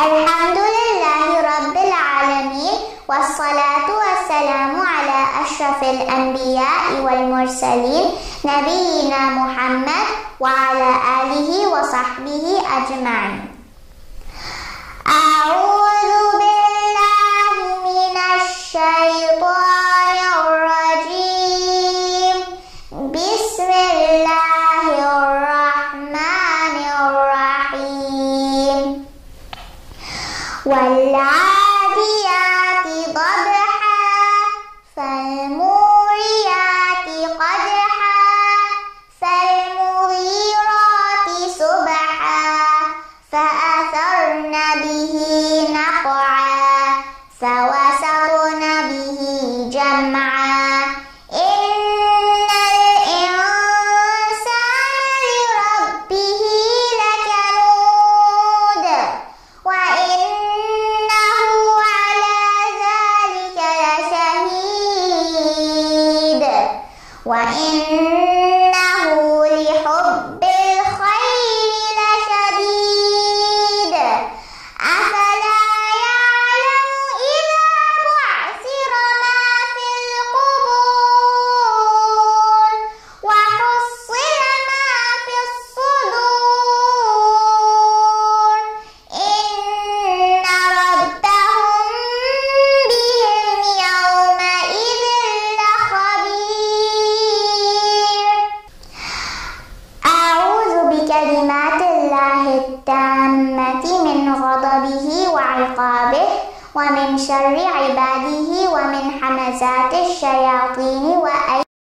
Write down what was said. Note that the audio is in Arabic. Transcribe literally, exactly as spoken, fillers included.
الحمد لله رب العالمين، والصلاة والسلام على أشرف الأنبياء والمرسلين نبينا محمد وعلى آله وصحبه أجمعين. أعوذ بالله من الشيطان الرجيم. بسم الله الرحمن الرحيم. والعاديات ضبحا فالموريات قدحا فالمغيرات صبحا فأثرن به نقعا فوسطن به جمعا. إن الإنسان لربه لكنود وإنه على ذلك لشهيد وإنه لحب الخير لشديد. أفلا يعلم إذا بعثر ما في القبور وحصل ما في الصدور إن ربهم بهم يومئذ لخبير. أعوذ بكلمات الله التامة من غضبه وعقابه ومن شر عباده ومن همزات الشياطين وأن